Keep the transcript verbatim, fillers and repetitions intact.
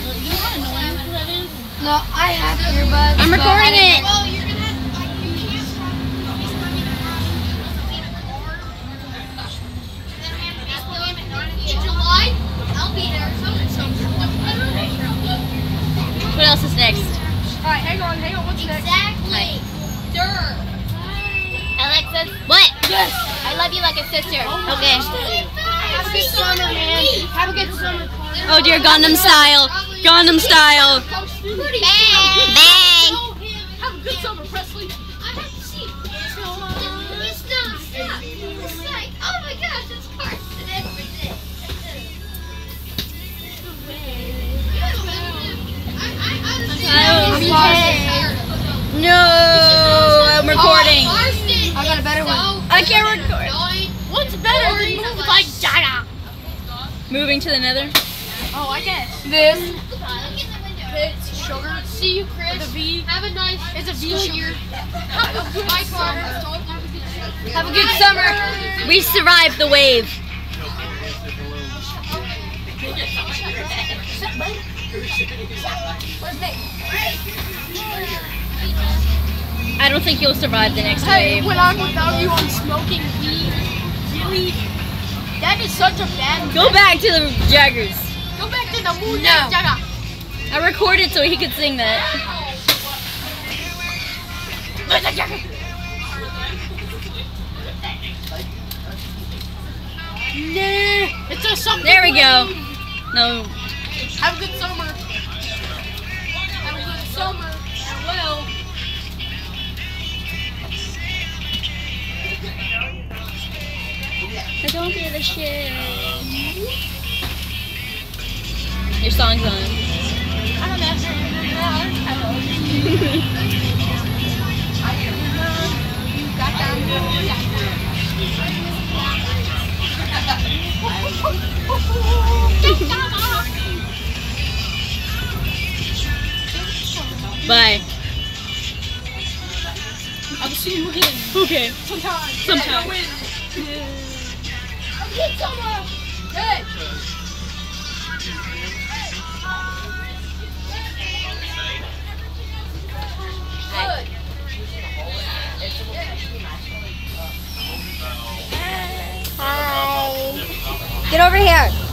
No, I have earbuds. I'm recording it. What else is next? Alright, hang on, hang on. What's exactly. next? Exactly. Alexis. What? Yes. I love you like a sister. Okay. Have a good summer, man. Have a good summer. Oh dear, Gundam style. Gundam style. Bang. Bang. Have a good summer, Presley. I have to see. Stop. Stop. It's like, oh my gosh, it's Carson and everything. No, I'm recording. I got a better one. I can't record. What's better than move like Jaga? Moving to the nether. Oh, I guess. This. It's sugar. See you, Chris. With a V. Have a nice. It's a V year. Have a good summer. Have a good summer. We survived the wave. I don't think you'll survive the next Hey, wave. when I'm without you, I'm smoking weed. Really? That is such a bad. Go back to the Jaggers. Go back to the moon. No. Jaga. I recorded so he could sing that. Nah, it's a something. There we go. No. Have a good summer. Have a good summer. Well. I don't give a shit. Your song's on. I don't know. Bye. I'll see you again. Okay. Sometime. Sometime. Good summer. Good. Hi. Get over here.